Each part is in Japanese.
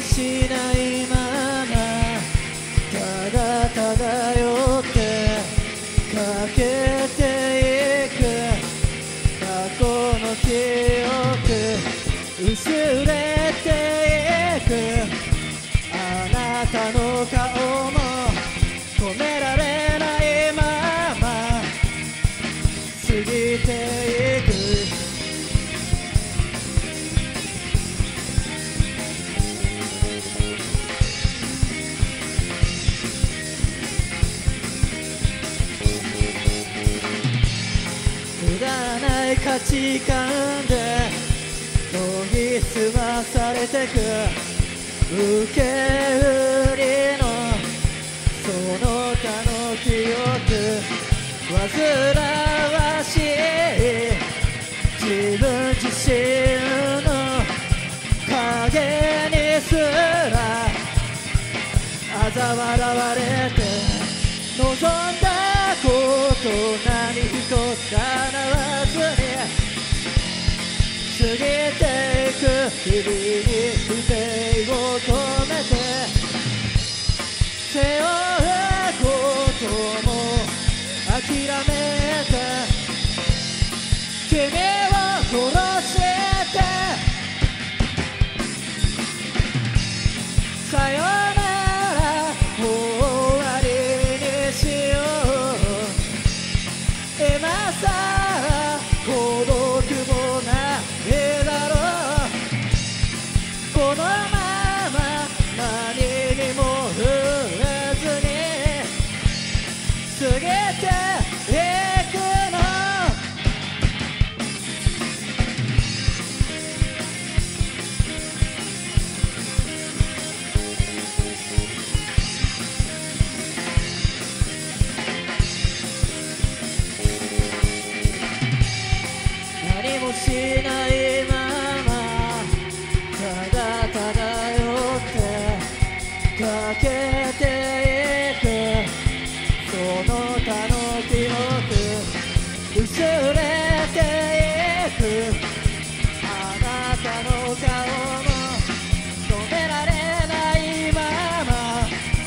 もしないままただ漂って駆けていく過去の記憶薄れていくあなたの顔も止められないまま過ぎていくくだらない価値観で研ぎ澄まされてく受け売りのその他の記憶煩わしい自分自身の影にすら嘲笑われて望んだこと何一つ叶わずに過ぎていく日々に不正を込めて背負うことも諦めた君を殺してさよなら終わりにしよう今さら孤独もないだろうこのまま何にも触れずに過ぎていくの何もしないままただ漂って駆けていくその他の記憶薄れていくあなたの顔も止められないまま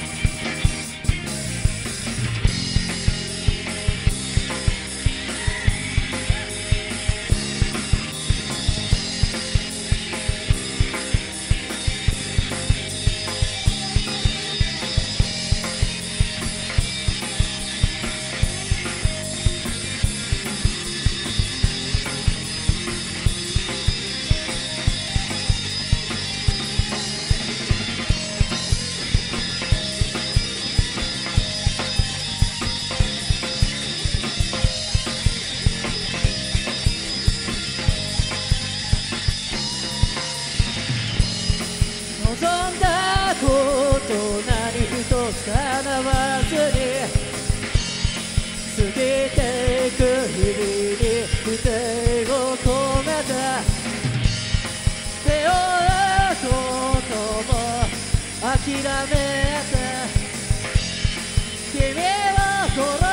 望んだこと何一つ叶わずに過ぎていく日々に不正を込めた背負うことも諦めた君を殺